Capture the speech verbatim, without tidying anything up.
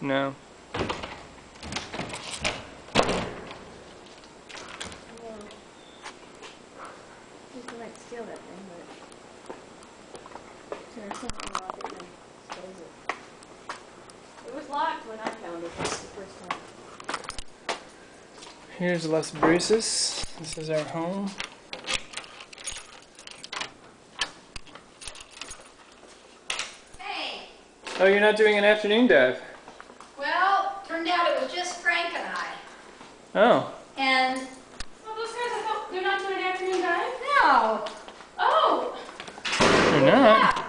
No. People might steal that thing, but there's something wrong with it and steals it. It was locked when I found it. That's the first time. Here's Las Brisas. This is our home. Hey! Oh, you're not doing an afternoon dive? Well, turned out it was just Frank and I. Oh. And... Oh, those guys, I thought they're not doing an afternoon dive? No! Oh! You're not? Yeah.